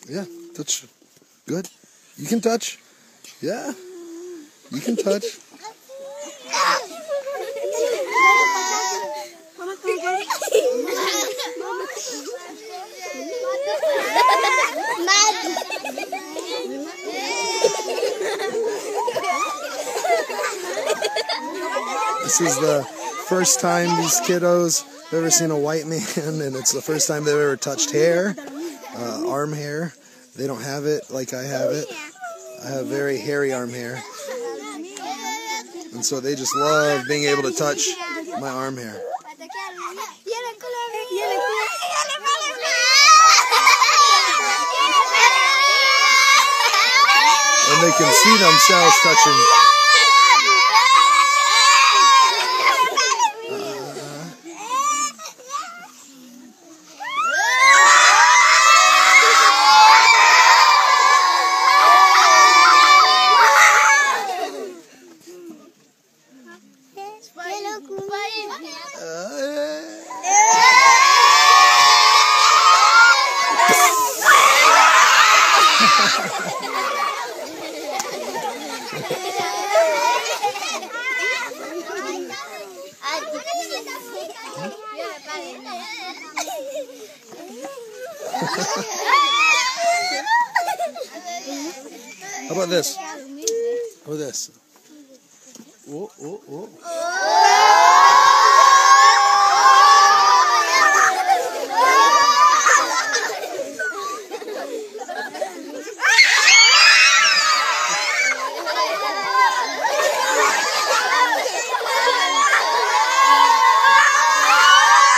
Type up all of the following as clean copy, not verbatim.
Yeah, touch. Good. You can touch. Yeah. You can touch. This is the first time these kiddos have ever seen a white man, and it's the first time they've ever touched hair, arm hair. They don't have it like I have it. I have very hairy arm hair. And so they just love being able to touch my arm hair. And they can see themselves touching. How about this? How about this? Whoa, whoa, whoa.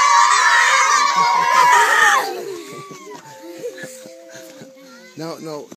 No, no.